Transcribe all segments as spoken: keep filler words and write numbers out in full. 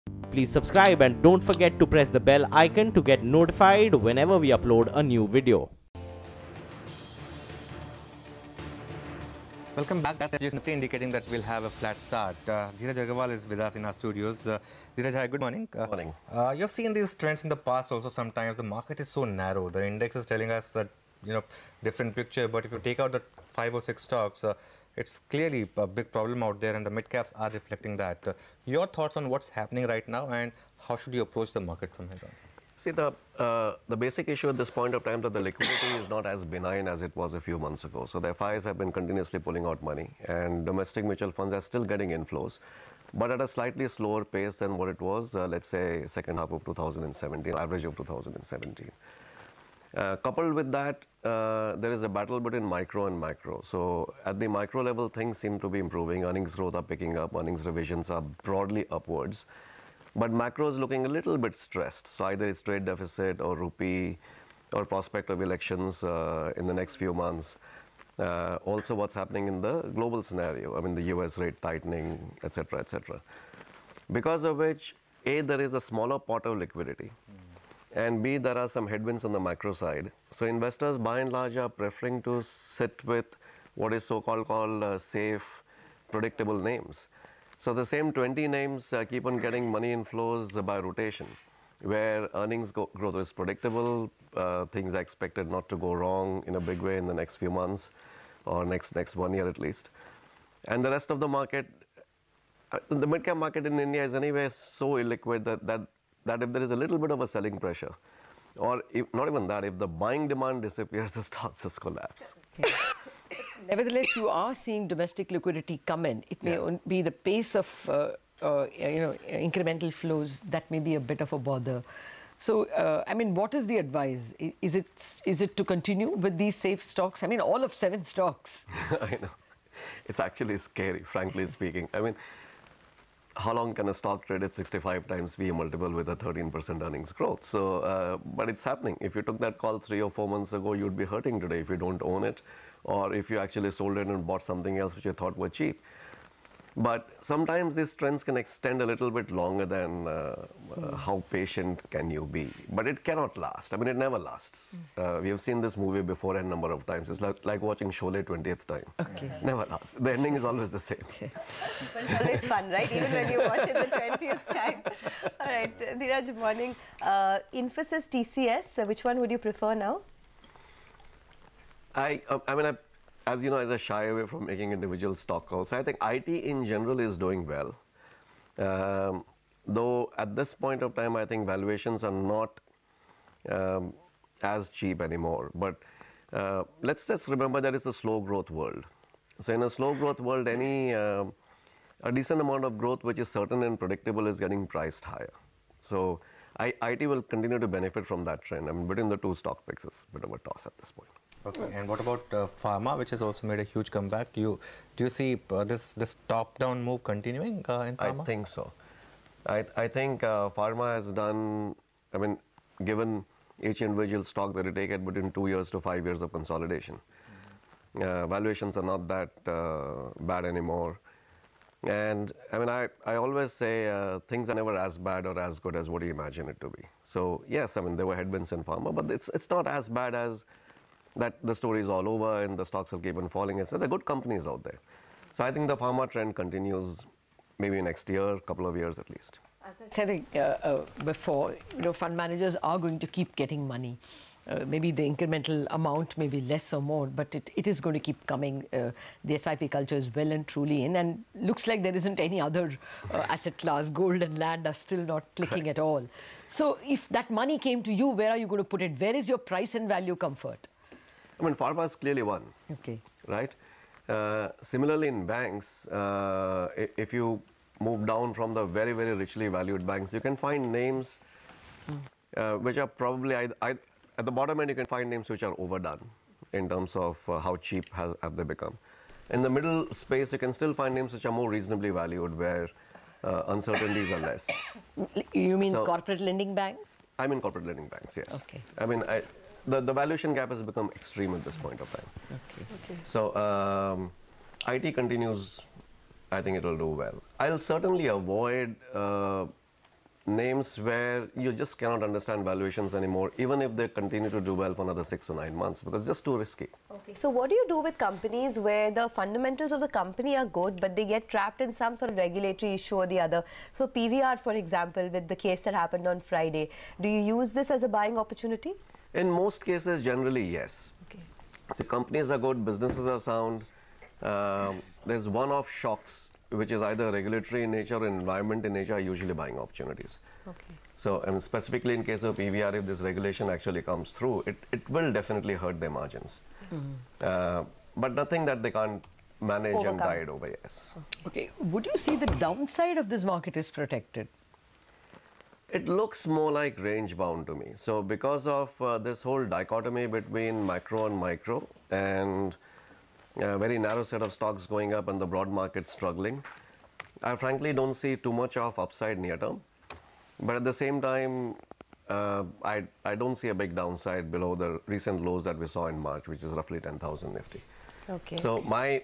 Please subscribe and don't forget to press the bell icon to get notified whenever we upload a new video. Welcome back. That's definitely indicating that we'll have a flat start. Uh, Dhiraj Agarwal is with us in our studios. Uh, Dhiraj, hi, good morning. Uh, morning. Uh, you've seen these trends in the past also sometimes. The market is so narrow. The index is telling us that, you know, different picture. But if you take out the five or six stocks, uh, it's clearly a big problem out there and the mid caps are reflecting that. Uh, your thoughts on what's happening right now and how should you approach the market from here on? See, the, uh, the basic issue at this point of time that the liquidity is not as benign as it was a few months ago. So the F I Is have been continuously pulling out money and domestic mutual funds are still getting inflows, but at a slightly slower pace than what it was, uh, let's say, second half of two thousand seventeen, average of two thousand seventeen. Uh, coupled with that, uh, there is a battle between micro and macro. So at the micro level, things seem to be improving. Earnings growth are picking up. Earnings revisions are broadly upwards. But macro is looking a little bit stressed. So either it's trade deficit or rupee or prospect of elections uh, in the next few months. Uh, also what's happening in the global scenario. I mean, the U S rate tightening, et cetera, et cetera. Because of which, A, there is a smaller pot of liquidity. Mm. And B, there are some headwinds on the macro side. So investors, by and large, are preferring to sit with what is so-called called uh, safe, predictable names. So the same twenty names uh, keep on getting money inflows uh, by rotation, where earnings go growth is predictable, uh, things are expected not to go wrong in a big way in the next few months, or next next one year at least. And the rest of the market, uh, the mid-cap market in India is anyway so illiquid that, that that if there is a little bit of a selling pressure, or if, not even that, if the buying demand disappears, the stocks just collapse. Okay. Nevertheless, you are seeing domestic liquidity come in. It may yeah. be the pace of uh, uh, you know, incremental flows that may be a bit of a bother. So, uh, I mean, what is the advice? Is it is it to continue with these safe stocks? I mean, all of seven stocks. I know. It's actually scary, frankly speaking. I mean, how long can a stock trade at sixty-five times P E multiple with a thirteen percent earnings growth? So, uh, but it's happening. If you took that call three or four months ago, you'd be hurting today if you don't own it, or if you actually sold it and bought something else which you thought were cheap. But sometimes these trends can extend a little bit longer than uh, uh, how patient can you be. But it cannot last. I mean, it never lasts. Uh, we have seen this movie before a number of times. It's like, like watching Sholay twentieth time. Okay. Never lasts. The ending is always the same. Okay. But it's always fun, right? Even when you watch it the twentieth time. All right, Dhiraj, good morning. Uh, Infosys, T C S, uh, which one would you prefer now? I, uh, I mean, I, as you know, as I shy away from making individual stock calls, I think I T in general is doing well. Um, though at this point of time, I think valuations are not um, as cheap anymore. But uh, let's just remember that it's a slow growth world. So in a slow growth world, any uh, a decent amount of growth which is certain and predictable is getting priced higher. So I, IT will continue to benefit from that trend. I mean, between the two stock picks, it's a bit of a toss at this point. Okay, and what about uh, pharma, which has also made a huge comeback? You do you see uh, this this top-down move continuing uh, in pharma? I think so. I I think uh, pharma has done. I mean, given each individual stock that you take it between two years to five years of consolidation, mm-hmm. uh, valuations are not that uh, bad anymore. And I mean, I I always say uh, things are never as bad or as good as what you imagine it to be. So yes, I mean there were headwinds in pharma, but it's it's not as bad as that the story is all over and the stocks will keep on falling. And so there are good companies out there. So I think the pharma trend continues maybe next year, couple of years at least. As I said uh, uh, before, you know, fund managers are going to keep getting money. Uh, maybe the incremental amount may be less or more, but it, it is going to keep coming. Uh, the S I P culture is well and truly in, and looks like there isn't any other uh, asset class. Gold and land are still not clicking at all. So if that money came to you, where are you going to put it? Where is your price and value comfort? I mean, pharma is clearly one. Okay. Right? Uh, similarly, in banks, uh, if you move down from the very, very richly valued banks, you can find names mm. uh, which are probably, I, I, at the bottom end, you can find names which are overdone in terms of uh, how cheap has, have they become. In the middle space, you can still find names which are more reasonably valued, where uh, uncertainties are less. You mean so, corporate lending banks? I mean corporate lending banks, yes. Okay. I mean, I, the, the valuation gap has become extreme at this point of time. Okay. Okay. So um, I T continues, I think it will do well. I'll certainly avoid uh, names where you just cannot understand valuations anymore, even if they continue to do well for another six or nine months, because it's just too risky. Okay. So what do you do with companies where the fundamentals of the company are good, but they get trapped in some sort of regulatory issue or the other? So P V R, for example, with the case that happened on Friday, do you use this as a buying opportunity? In most cases, generally, yes. Okay. So companies are good, businesses are sound. Um, there's one-off shocks, which is either regulatory in nature or environment in nature, are usually buying opportunities. Okay. So, I mean, specifically in case of P V R, if this regulation actually comes through, it, it will definitely hurt their margins. Mm-hmm. uh, but nothing that they can't manage Overcome. and tide over, yes. Okay. Would you see the downside of this market is protected? It looks more like range bound to me. So because of uh, this whole dichotomy between macro and micro, and a very narrow set of stocks going up and the broad market struggling, I frankly don't see too much of upside near term. But at the same time, uh, I, I don't see a big downside below the recent lows that we saw in March, which is roughly ten thousand Nifty. Okay. So my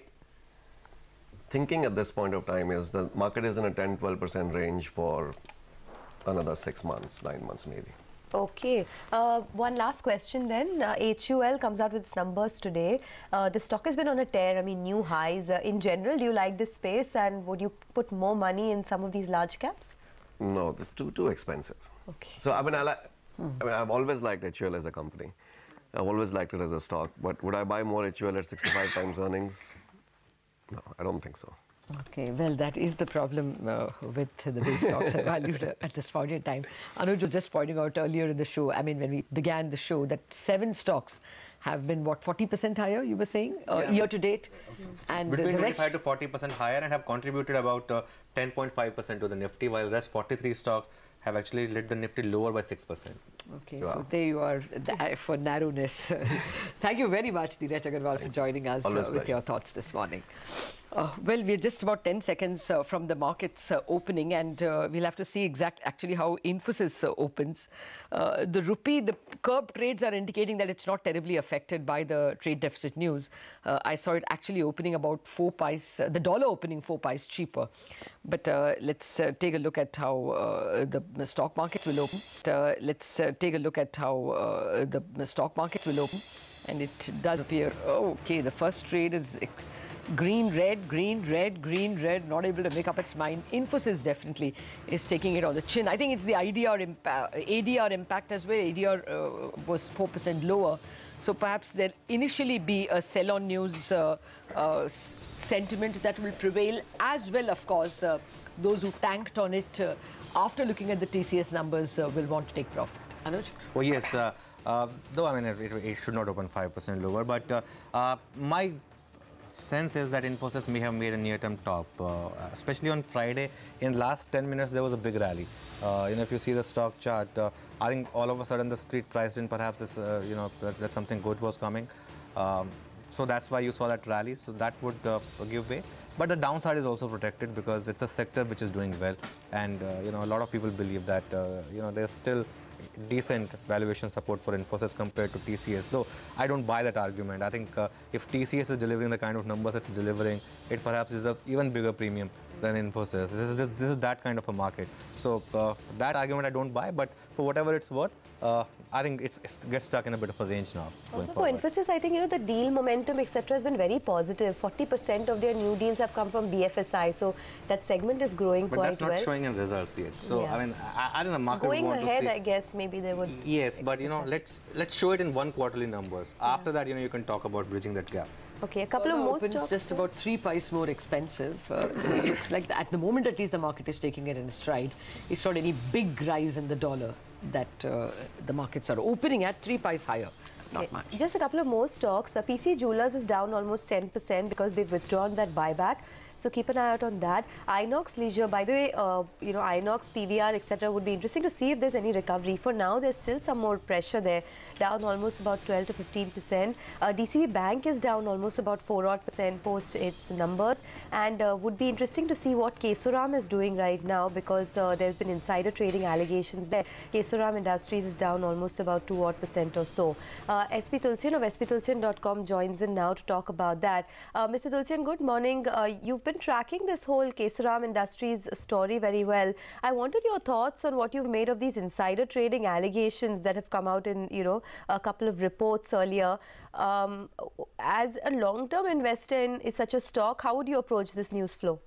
thinking at this point of time is the market is in a ten to twelve percent range for another six months, nine months maybe. Okay. Uh, one last question then. Uh, H U L comes out with its numbers today. Uh, the stock has been on a tear, I mean, new highs. Uh, in general, do you like this space, and would you put more money in some of these large caps? No, it's too, too expensive. Okay. So, I mean, I, like, hmm. I mean, I've always liked H U L as a company. I've always liked it as a stock. But would I buy more H U L at sixty-five times earnings? No, I don't think so. Okay, well, that is the problem uh, with the way stocks are valued at this point in time. Anuj was just pointing out earlier in the show, I mean, when we began the show, that seven stocks have been, what, forty percent higher, you were saying, uh, yeah. year to date? And between the rest twenty-five to forty percent higher, and have contributed about uh, ten point five percent to the Nifty, while the rest forty-three stocks have actually led the Nifty lower by six percent. Okay, wow. So there you are th for narrowness. Thank you very much, Dhiraj Agarwal, for joining us uh, with your thoughts this morning. Uh, well, we're just about ten seconds uh, from the markets uh, opening, and uh, we'll have to see exact actually how Infosys uh, opens. Uh, the rupee, the curb trades are indicating that it's not terribly affected by the trade deficit news. Uh, I saw it actually opening about four pice, uh, the dollar opening four pice cheaper. But uh, let's uh, take a look at how uh, the, the stock markets will open. Uh, let's uh, take a look at how uh, the, the stock markets will open, and it does appear. Oh, okay, the first trade is green, red, green, red, green, red, not able to make up its mind. Infosys definitely is taking it on the chin. I think it's the I D R impa A D R impact as well. A D R uh, was four percent lower. So perhaps there'll initially be a sell-on news uh, uh, sentiment that will prevail, as well, of course, uh, those who tanked on it uh, after looking at the T C S numbers uh, will want to take profit. Anuj? Oh, yes. Uh, uh, though, I mean, it, it should not open five percent lower, but uh, uh, my sense is that Infosys may have made a near-term top, uh, especially on Friday. In last ten minutes, there was a big rally. Uh, you know, if you see the stock chart, uh, I think all of a sudden the street priced in perhaps this, uh, you know, that, that something good was coming. Um, so that's why you saw that rally. So that would uh, give way. But the downside is also protected because it's a sector which is doing well, and uh, you know, a lot of people believe that uh, you know, there's still decent valuation support for Infosys compared to T C S, though I don't buy that argument. I think uh, if T C S is delivering the kind of numbers it's delivering, it perhaps deserves even bigger premium than Infosys. This is, this, this is that kind of a market. So uh, that argument I don't buy, but for whatever it's worth, uh, I think it's, it gets stuck in a bit of a range now. Also for Infosys, I think, you know, the deal momentum, et cetera has been very positive. forty percent of their new deals have come from B F S I, so that segment is growing but quite well. But that's not showing in results yet. So, yeah. I mean, I, I think the market Going would want ahead, to see... I guess, maybe they would... Yes, but, you know, let's, let's show it in one quarterly numbers. Yeah. After that, you know, you can talk about bridging that gap. Okay, a couple of more opens stocks. Just about three pice more expensive. Uh, so it looks like the, at the moment, at least, the market is taking it in stride. It's not any big rise in the dollar that uh, the markets are opening at, three pice higher. Not okay. much. Just a couple of more stocks. Uh, P C Jewelers is down almost ten percent because they've withdrawn that buyback. So keep an eye out on that. Inox Leisure, by the way, uh, you know, Inox, P V R, et cetera would be interesting to see if there's any recovery. For now, there's still some more pressure there, down almost about twelve to fifteen percent. Uh, D C B Bank is down almost about four odd percent post its numbers, and uh, would be interesting to see what Kesoram is doing right now because uh, there's been insider trading allegations there. Kesoram Industries is down almost about two odd percent or so. Uh, S P Tulsian of S P Tulsian dot com joins in now to talk about that. Uh, Mister Tulsian, good morning. Uh, you've been tracking this whole Kesoram Industries story very well. I wanted your thoughts on what you've made of these insider trading allegations that have come out in, you know, a couple of reports earlier. Um, as a long-term investor in, in such a stock, how would you approach this news flow?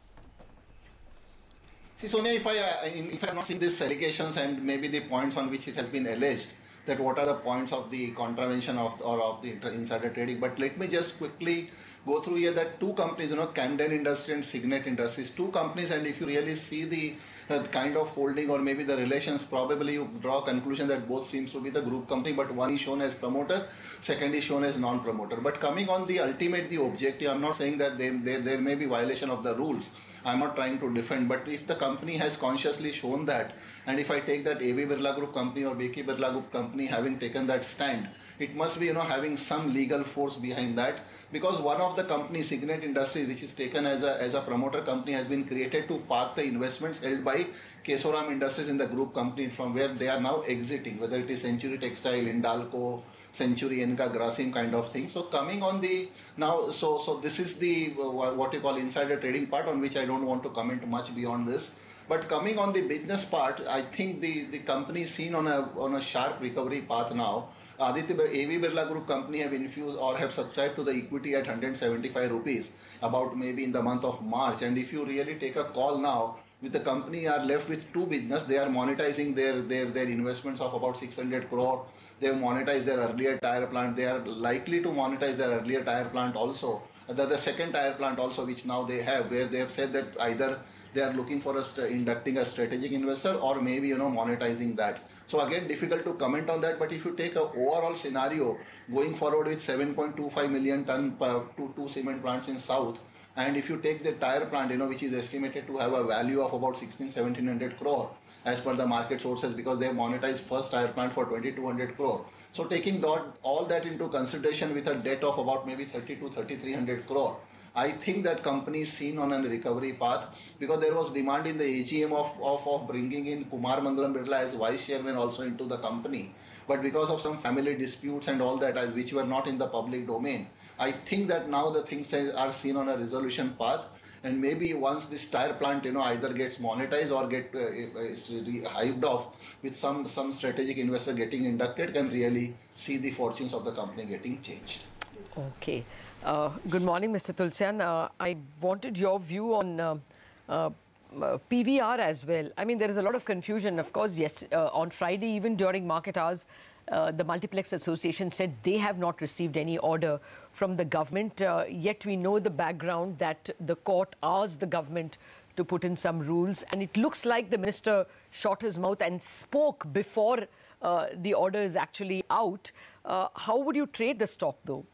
See, Sonia, if I, if I have not seen these allegations and maybe the points on which it has been alleged, that what are the points of the contravention of or of the insider trading, but let me just quickly go through here that two companies, you know, Camden Industries and Signet Industries, two companies, and if you really see the uh, kind of holding or maybe the relations, probably you draw a conclusion that both seems to be the group company, but one is shown as promoter, second is shown as non-promoter. But coming on the ultimate, the objective, I'm not saying that they, they, there may be violation of the rules. I'm not trying to defend, but if the company has consciously shown that, and if I take that A B Birla Group company or B K Birla Group company having taken that stand, it must be, you know, having some legal force behind that, because one of the companies, Signet Industries, which is taken as a, as a promoter company, has been created to park the investments held by Kesoram Industries in the group company from where they are now exiting, whether it is Century Textile, Hindalco, Century, Enka, Grasim kind of thing. So coming on the, now, so so this is the, uh, what you call insider trading part, on which I don't want to comment much beyond this. But coming on the business part, I think the, the company is seen on a, on a sharp recovery path now. Aditya A B Birla Group company have infused or have subscribed to the equity at one hundred seventy-five rupees, about maybe in the month of March. And if you really take a call now, with the company are left with two business, they are monetizing their, their, their investments of about six hundred crore. They have monetized their earlier tire plant. They are likely to monetize their earlier tire plant also. The, the second tire plant also, which now they have, where they have said that either they are looking for a inducting a strategic investor or maybe, you know, monetizing that. So again, difficult to comment on that. But if you take a overall scenario going forward with seven point two five million ton per two, two cement plants in South, and if you take the tire plant, you know, which is estimated to have a value of about sixteen, seventeen hundred crore as per the market sources, because they have monetized first tire plant for twenty-two hundred crore. So taking that, all that into consideration with a debt of about maybe thirty-two, thirty-three hundred crore, I think that company is seen on a recovery path, because there was demand in the A G M of, of, of bringing in Kumar Mangalam Birla as vice chairman also into the company. But because of some family disputes and all that, which were not in the public domain, I think that now the things are seen on a resolution path. And maybe once this tire plant, you know, either gets monetized or get uh, is hived off with some, some strategic investor getting inducted, can really see the fortunes of the company getting changed. Okay. Uh, good morning, Mister Tulsian. Uh, I wanted your view on uh, uh, uh, P V R as well. I mean, there is a lot of confusion. Of course, yes, uh, on Friday, even during market hours, uh, the Multiplex Association said they have not received any order from the government. Uh, yet we know the background that the court asked the government to put in some rules. And it looks like the minister shot his mouth and spoke before uh, the order is actually out. Uh, how would you trade the stock, though?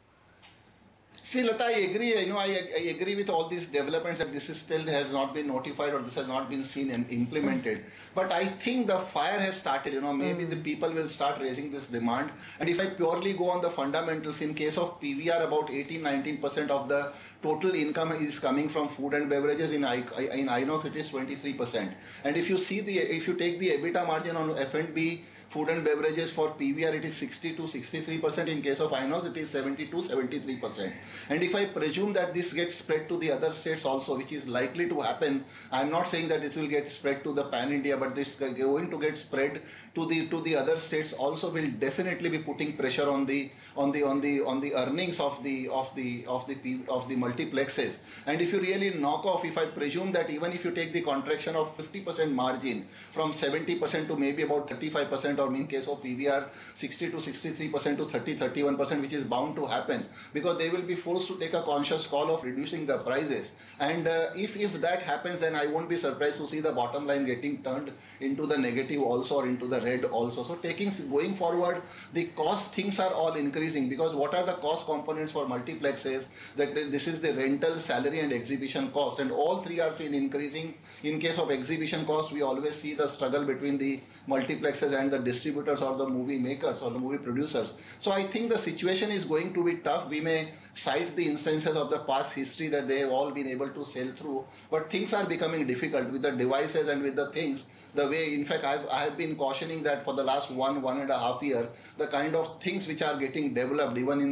See, Lata, I agree. You know, I, I agree with all these developments that this is still has not been notified or this has not been seen and implemented. But I think the fire has started. You know, maybe mm. the people will start raising this demand. And if I purely go on the fundamentals, in case of P V R, about eighteen, nineteen percent of the total income is coming from food and beverages. In I, in Inox, it is twenty-three percent. And if you see the, if you take the EBITDA margin on F and B, food and beverages for P V R, it is sixty to sixty-three percent. In case of Inox, it is seventy to seventy-three percent. And if I presume that this gets spread to the other states also, which is likely to happen, I'm not saying that it will get spread to the pan India, but this is going to get spread to the to the other states also, will definitely be putting pressure on the on the on the on the earnings of the of the of the of the multiplexes. And if you really knock off, if I presume that even if you take the contraction of fifty percent margin from seventy percent to maybe about thirty-five percent, or in case of P V R sixty to sixty-three percent to thirty, thirty-one percent, which is bound to happen, because they will be forced to take a conscious call of reducing the prices. And uh, if, if that happens, then I won't be surprised to see the bottom line getting turned into the negative also, or into the red also. So taking going forward, the cost things are all increasing, because what are the cost components for multiplexes? That this is the rental, salary and exhibition cost, and all three are seen increasing. In case of exhibition cost, we always see the struggle between the multiplexes and the distributors or the movie makers or the movie producers. So I think the situation is going to be tough. We may cite the instances of the past history that they have all been able to sail through, but things are becoming difficult with the devices and with the things. The way, in fact, I've, I have been cautioning that for the last one, one and a half year, the kind of things which are getting developed, even in the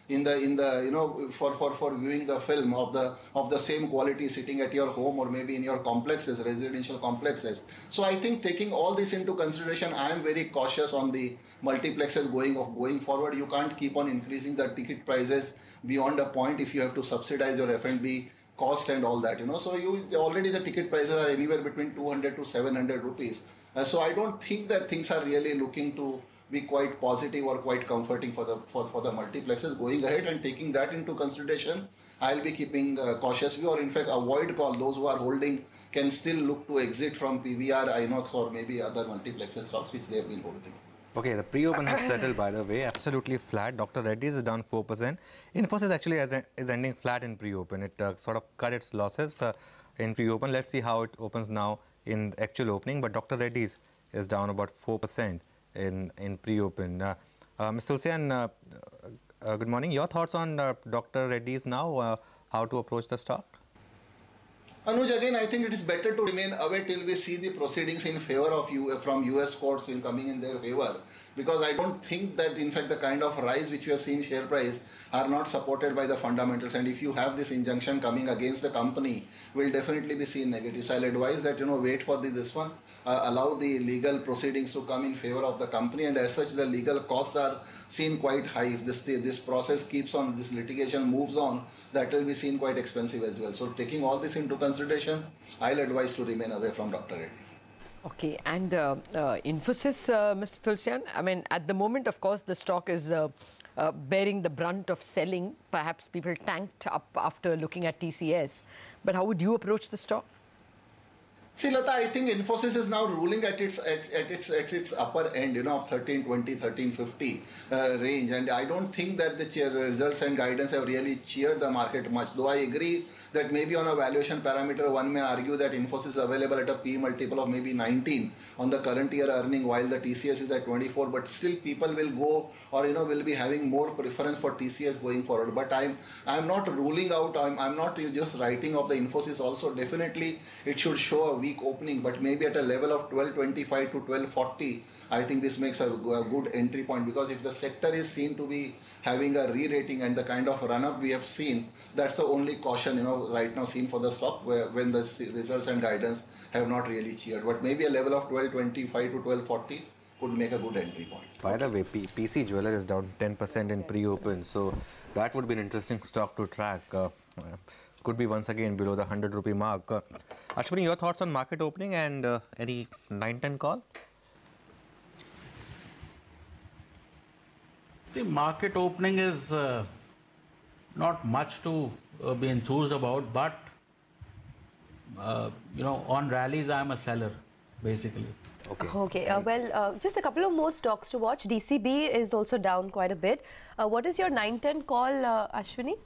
in the in the you know for for for viewing the film of the of the same quality sitting at your home or maybe in your complexes, residential complexes. So I think taking all this into consideration, I am very cautious on the multiplexes going going forward. You can't keep on increasing the ticket prices beyond a point if you have to subsidize your F and B cost and all that, you know. So you already the ticket prices are anywhere between two hundred to seven hundred rupees. Uh, so I don't think that things are really looking to be quite positive or quite comforting for the for, for the multiplexes going ahead, and taking that into consideration, I'll be keeping a cautious view, or in fact avoid call. Those who are holding can still look to exit from P V R, Inox or maybe other multiplexes stocks which they have been holding. Okay, the pre-open has settled, by the way, absolutely flat. Doctor Reddy's is down four percent. Infosys actually has, is ending flat in pre-open. It uh, sort of cut its losses uh, in pre-open. Let's see how it opens now in actual opening. But Doctor Reddy's is down about four percent in, in pre-open. Uh, uh, Mister Tulsian, uh, uh, good morning. Your thoughts on uh, Doctor Reddy's now, uh, how to approach the stock? Anuj, again, I think it is better to remain away till we see the proceedings in favor of you from U S courts in coming in their favor, because I don't think that, in fact, the kind of rise which we have seen share price are not supported by the fundamentals. And if you have this injunction coming against the company, will definitely be seen negative. So I'll advise that, you know, wait for the, this one, uh, allow the legal proceedings to come in favor of the company. And as such, the legal costs are seen quite high. If this, this process keeps on, this litigation moves on, that will be seen quite expensive as well. So taking all this into consideration, I'll advise to remain away from Doctor Reddy. Okay, and uh, uh, Infosys, uh, Mister Tulsian, I mean, at the moment, of course, the stock is uh, uh, bearing the brunt of selling. Perhaps people tanked up after looking at T C S. But how would you approach the stock? See, Lata, I think Infosys is now ruling at its at, at its at its upper end, you know, of thirteen twenty, thirteen fifty uh, range, and I don't think that the results and guidance have really cheered the market much. Though I agree that maybe on a valuation parameter, one may argue that Infosys is available at a P multiple of maybe nineteen on the current year earning, while the T C S is at twenty-four. But still, people will go, or you know, will be having more preference for T C S going forward. But I'm I'm not ruling out. I'm I'm not just writing off the Infosys. Also, definitely it should show a weak opening, but maybe at a level of twelve twenty-five to twelve forty, I think this makes a, a good entry point, because if the sector is seen to be having a re-rating and the kind of run-up we have seen, that's the only caution, you know, right now seen for the stock, where when the results and guidance have not really cheered. But maybe a level of twelve twenty-five to twelve forty could make a good entry point. By the way, P PC Jeweler is down ten percent in pre-open, so that would be an interesting stock to track. Uh, could be once again below the one hundred rupee mark. Uh, Ashwini, your thoughts on market opening and uh, any nine ten call? See, market opening is uh, not much to uh, be enthused about, but uh, you know, on rallies I am a seller, basically. Okay. Okay. Uh, well, uh, just a couple of more stocks to watch. D C B is also down quite a bit. Uh, what is your nine ten call, uh, Ashwini?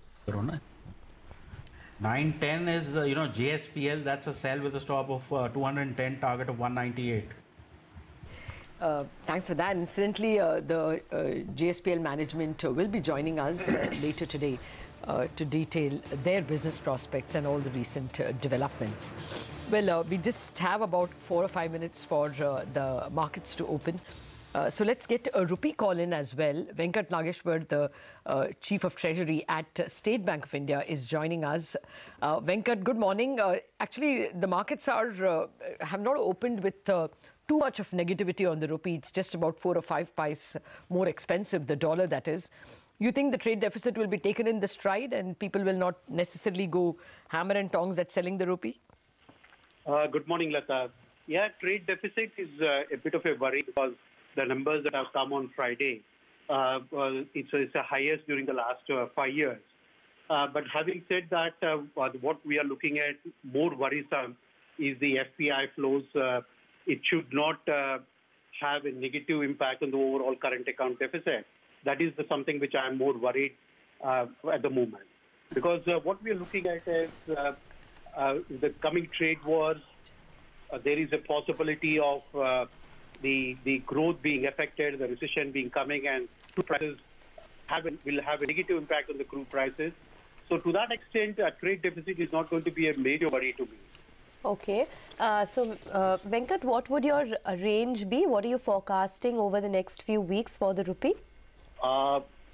nine ten is, uh, you know, J S P L. That's a sell with a stop of uh, two hundred ten, target of one ninety-eight. Uh, thanks for that. Incidentally, uh, the uh, J S P L management uh, will be joining us uh, later today uh, to detail their business prospects and all the recent uh, developments. Well, uh, we just have about four or five minutes for uh, the markets to open. Uh, so let's get a rupee call in as well. Venkat Nageshwar, the uh, Chief of Treasury at State Bank of India, is joining us. Uh, Venkat, good morning. Uh, actually, the markets are uh, have not opened with uh, too much of negativity on the rupee. It's just about four or five pice more expensive, the dollar that is. You think the trade deficit will be taken in the stride and people will not necessarily go hammer and tongs at selling the rupee? Uh, good morning, Lata. Yeah, trade deficit is uh, a bit of a worry because the numbers that have come on Friday, uh, well, it's, it's the highest during the last uh, five years. Uh, but having said that, uh, what we are looking at more worrisome is the F I I flows. Uh, it should not uh, have a negative impact on the overall current account deficit. That is the, something which I am more worried uh, at the moment. Because uh, what we are looking at is uh, uh, the coming trade wars. Uh, there is a possibility of uh, the the growth being affected, the recession being coming, and crude prices have a, will have a negative impact on the crude prices. So to that extent, a trade deficit is not going to be a major worry to me. Okay. Uh, so, uh, Venkat, what would your range be? What are you forecasting over the next few weeks for the rupee? Uh,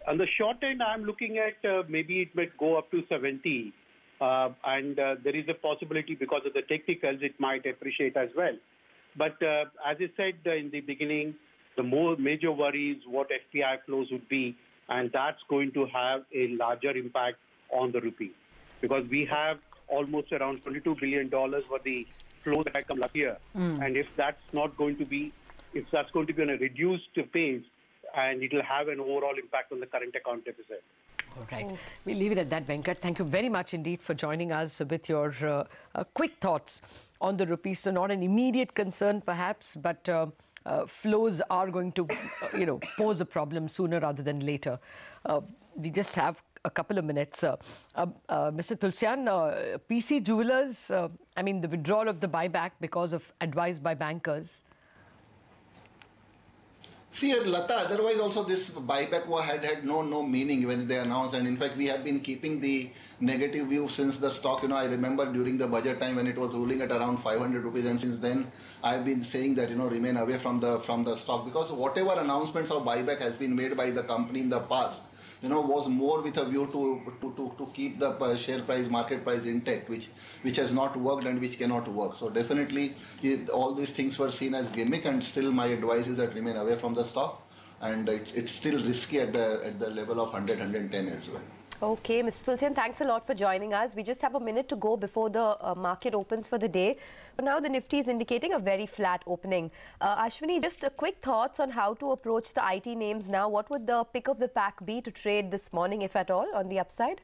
On the short end, I'm looking at uh, maybe it might go up to seventy. Uh, and uh, there is a possibility because of the technicals, it might appreciate as well. But uh, as I said uh, in the beginning, the more major worry is what F I I flows would be, and that's going to have a larger impact on the rupee. Because we have almost around twenty-two billion dollars for the flow that had come last year. Mm. And if that's not going to be, if that's going to be on a reduced pace, and it will have an overall impact on the current account deficit. All right. Oh. We'll leave it at that, Venkat. Thank you very much indeed for joining us with your uh, uh, quick thoughts on the rupee. So not an immediate concern perhaps, but uh, uh, flows are going to, uh, you know, pose a problem sooner rather than later. Uh, we just have a couple of minutes. Uh, uh, uh, Mister Tulsian, uh, P C Jewelers, uh, I mean, the withdrawal of the buyback because of advice by bankers. See, Lata, otherwise also this buyback had had no no meaning when they announced, and in fact we have been keeping the negative view since the stock, you know, I remember during the budget time when it was ruling at around five hundred rupees, and since then I've been saying that, you know, remain away from the from the stock, because whatever announcements of buyback has been made by the company in the past, you know, was more with a view to to, to, to keep the share price, market price intact, which which has not worked and which cannot work. So definitely it, all these things were seen as gimmick, and still my advice is that remain away from the stock, and it's, it's still risky at the at the level of one hundred, one hundred ten as well. Okay, Mister Tulsian, thanks a lot for joining us. We just have a minute to go before the uh, market opens for the day. But now the Nifty is indicating a very flat opening. Uh, Ashwini, just a quick thoughts on how to approach the I T names now. What would the pick of the pack be to trade this morning, if at all, on the upside?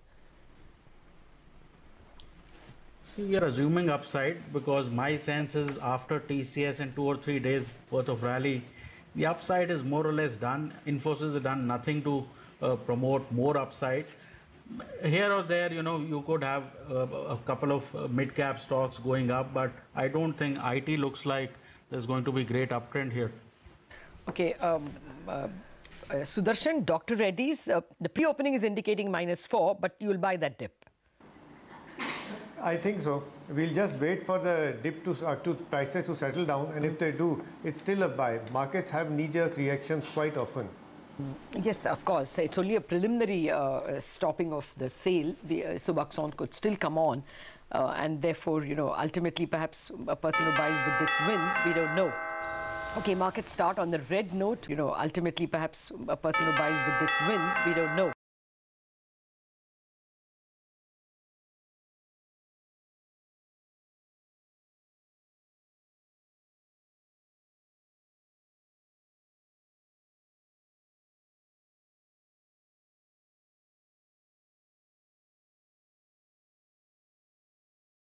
See, we are assuming upside because my sense is after T C S and two or three days worth of rally, the upside is more or less done. Infosys has done nothing to uh, promote more upside. Here or there, you know, you could have uh, a couple of uh, mid-cap stocks going up, but I don't think I T looks like there's going to be great uptrend here. Okay, um, uh, uh, Sudarshan, Doctor Reddy's, uh, the pre-opening is indicating minus four, but you'll buy that dip. I think so. We'll just wait for the dip to, uh, to prices to settle down, and if they do, it's still a buy. Markets have knee-jerk reactions quite often. Yes, of course. It's only a preliminary uh, stopping of the sale. The uh, Suboxone could still come on, uh, and therefore, you know, ultimately, perhaps a person who buys the dip wins. We don't know. Okay, markets start on the red note. You know, ultimately, perhaps a person who buys the dip wins. We don't know.